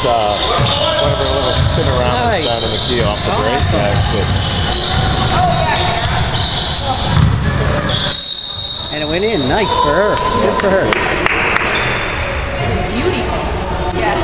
whatever little spin around Nice. down in the key off the break. And it went in. Nice for her. Good for her. Beautiful. Yes.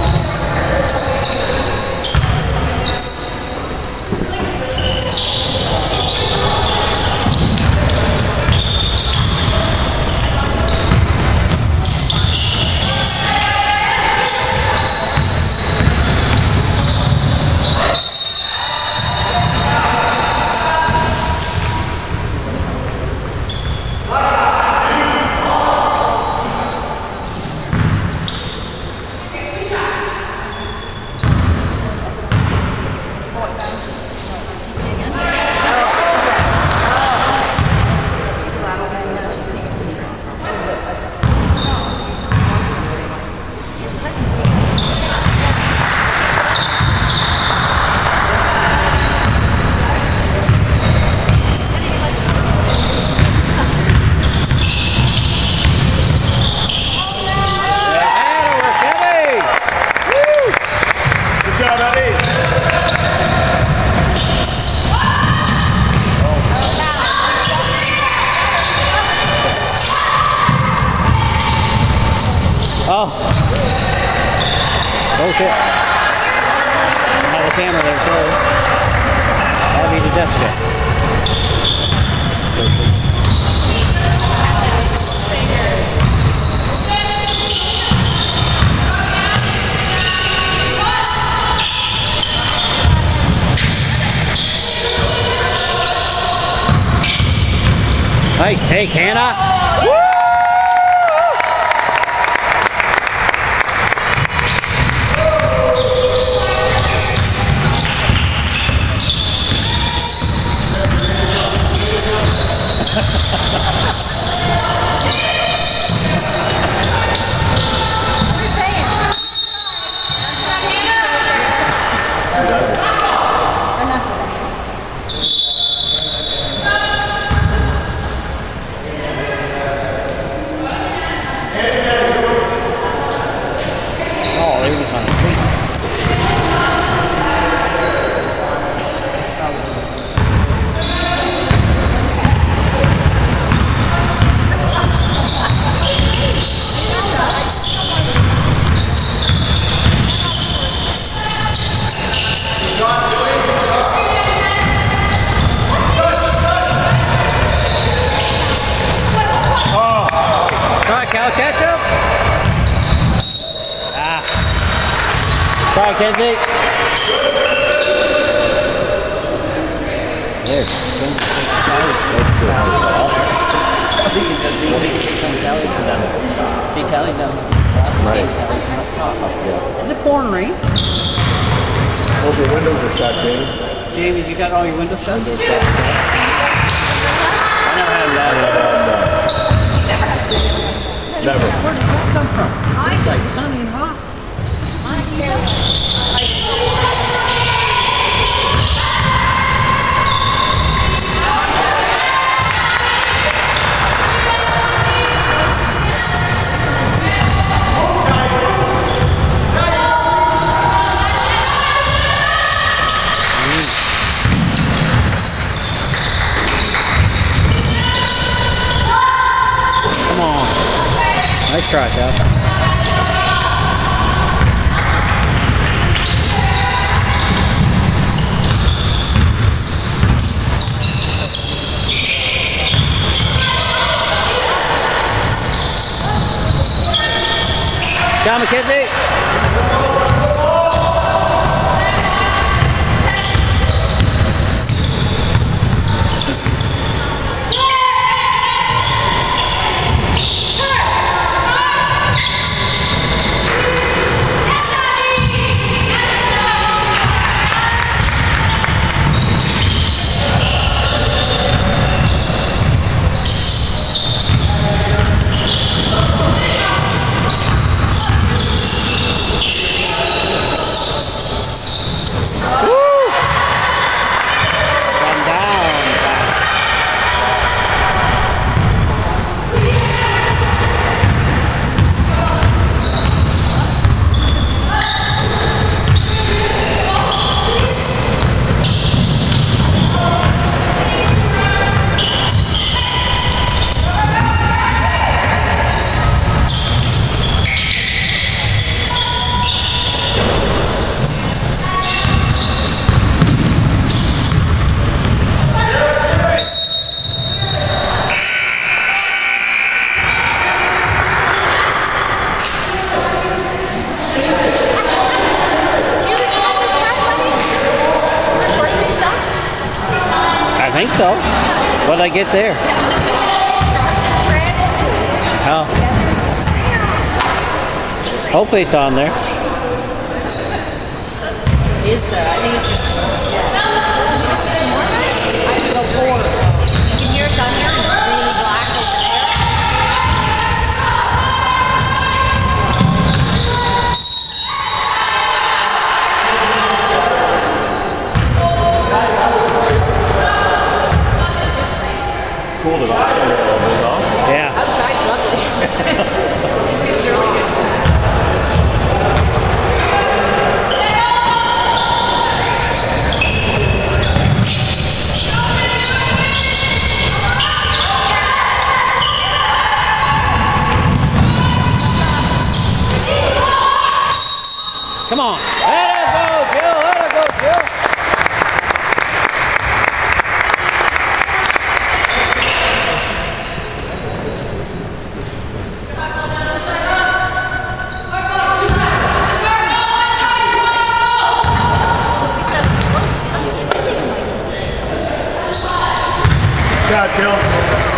Oh. Oh shit. I have the camera there, sorry. That'll be to Jessica. Nice take, Hannah. Woo! Ketchup? Ah. Try, Kenzie. There. That's good. She tallied them. Right. Is it pouring rain? Hope your windows are shut, James. James, you got all your windows shut? Windows shut. I never had that. Never. Where did that come from? It's like sunny and hot. Come on. Nice try, Cal. Down, McKenzie. I think so. What did I get there? Oh. Hopefully it's on there. Is there? I think it's just. I can go forward. You can hear it down here. Really black over there. Cooled it off a little bit, huh? Yeah. Outside's lovely. It's really good. Come on. Let her go, Jill. Let her go, Jill. Yeah, Jill.